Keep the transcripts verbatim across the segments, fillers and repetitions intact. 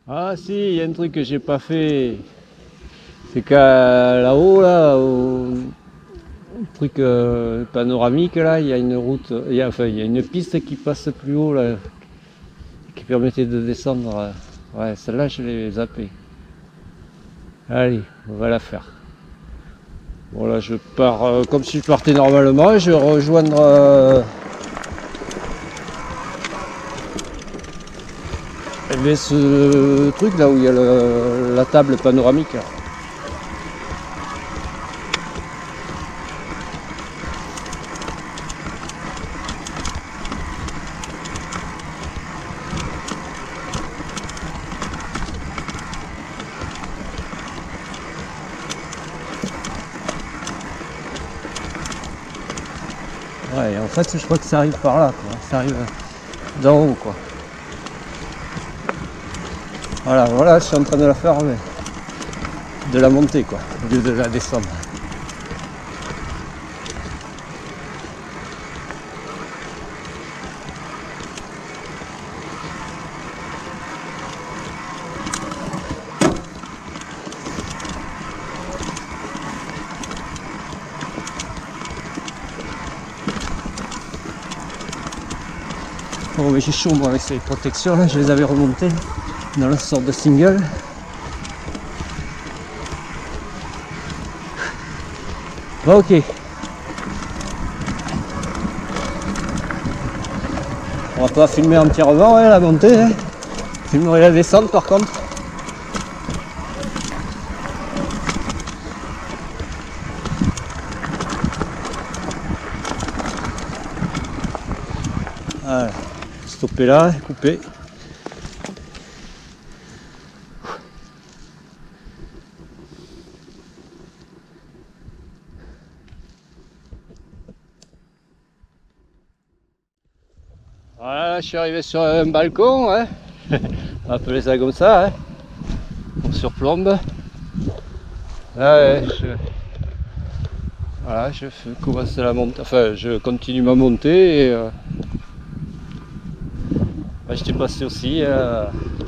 Ah si, il y a un truc que j'ai pas fait. C'est qu'à là-haut, là, au truc euh, panoramique, là, il y a une route, il y a, enfin, il y a une piste qui passe plus haut, là, qui permettait de descendre. Ouais, celle-là, je l'ai zappée. Allez, on va la faire. Bon, là, je pars euh, comme si je partais normalement. Je vais rejoindre euh, eh bien, ce truc là où il y a le, la table panoramique. Là. Ouais, en fait, je crois que ça arrive par là, quoi. Ça arrive d'en haut, quoi. Voilà, voilà, je suis en train de la faire, mais de la monter, quoi, au lieu de la descendre. Bon, mais j'ai chaud, moi, avec ces protections, là, je les avais remontées dans la sorte de single. Bon, ok. On va pas filmer entièrement, ouais, la montée, hein. Filmer la descente, par contre. Voilà. Stopper là, couper. Voilà, je suis arrivé sur un balcon, hein. On va appeler ça comme ça, hein. On surplombe. Là, ouais, je... Voilà, je commence la montée, enfin je continue ma montée et euh... bah, j'étais passé aussi euh...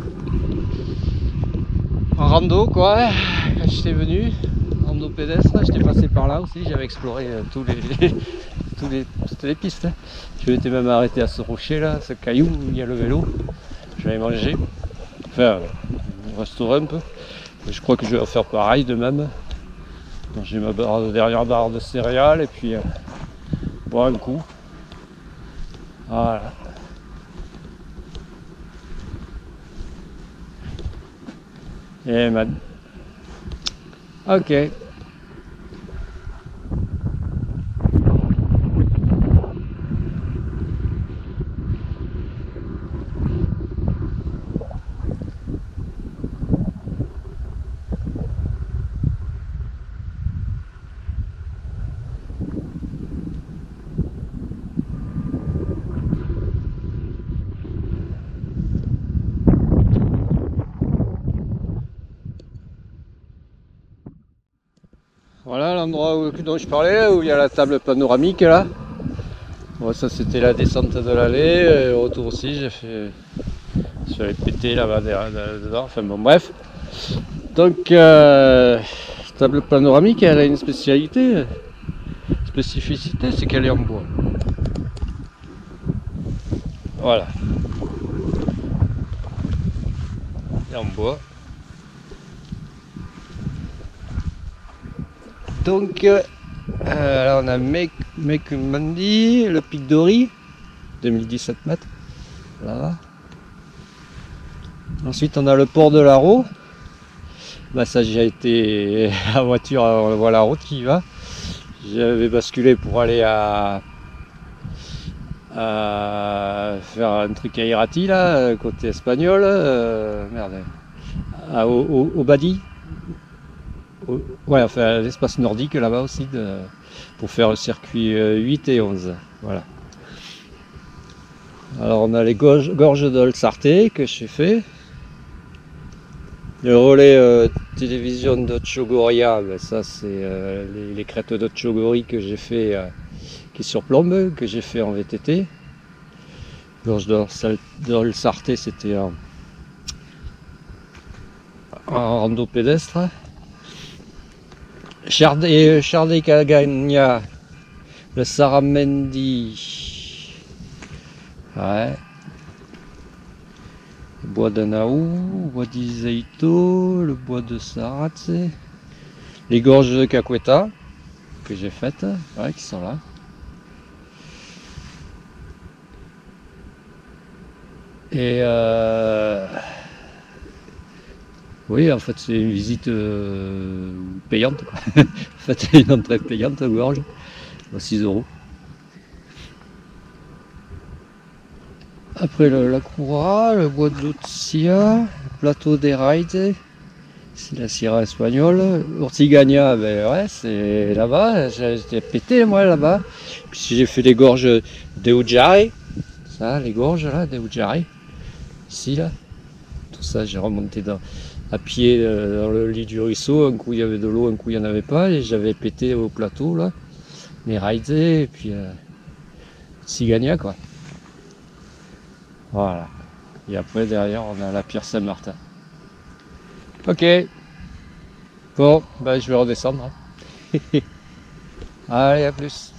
en rando quoi, hein, quand j'étais venu, rando pédestre, j'étais passé par là aussi, j'avais exploré euh, tous les, tous les, toutes les pistes. Je m'étais même arrêté à ce rocher là, ce caillou où il y a le vélo, j'avais mangé, enfin restaurer un peu, je crois que je vais faire pareil de même. J'ai ma barre, dernière barre de céréales et puis euh, boire un coup. Voilà. Et man. Ok. Voilà l'endroit dont je parlais, où il y a la table panoramique là. Bon, ça c'était la descente de l'allée, au retour aussi j'ai fait. Je suis allé péter là-bas dedans, enfin bon bref. Donc euh, table panoramique elle a une spécialité, spécificité, c'est qu'elle est en bois. Voilà. Elle est en bois. Donc euh, là on a Mekmandi, le pic d'Ori, deux mille dix-sept mètres. Là. Ensuite on a le port de l'Aro. Bah ça j'ai été à voiture, on voit la route qui y va. J'avais basculé pour aller à, à faire un truc à Irati là, côté espagnol. Euh, merde. À, au, au, au Badi. Au, ouais, enfin l'espace nordique là-bas aussi de, pour faire le circuit huit et onze. Voilà. Alors on a les gorges, gorges d'Olsarté que j'ai fait. Le relais euh, télévision d'Otchogoria, ben ça c'est euh, les, les crêtes d'Otchogori que j'ai fait, euh, qui surplombent, que j'ai fait en V T T. Gorge d'Olsarté c'était en, en rando pédestre. Chardé, Chardé Cagagna, le Saramendi, ouais. Le bois d'Anaou, le bois d'Iseito, le bois de Saratse, les gorges de Caqueta que j'ai faites, ouais, qui sont là. Et euh, oui, en fait, c'est une visite euh, payante, quoi. En fait, c'est une entrée payante aux gorges, à six euros. Après le, la Coura, le bois de Lucia, le plateau des Raides, c'est la Sierra espagnole. Ortigana, ben ouais, c'est là-bas, j'étais pété moi là-bas. Puis j'ai fait les gorges de Ujari, ça, les gorges là, de Ujari, ici là. Tout ça, j'ai remonté dans, à pied dans le lit du ruisseau, un coup il y avait de l'eau, un coup il n'y en avait pas, et j'avais pété au plateau là, les Raides, et puis euh, Ortigana quoi. Voilà. Et après, derrière, on a la pierre Saint-Martin. Ok. Bon, ben, je vais redescendre. Allez, à plus.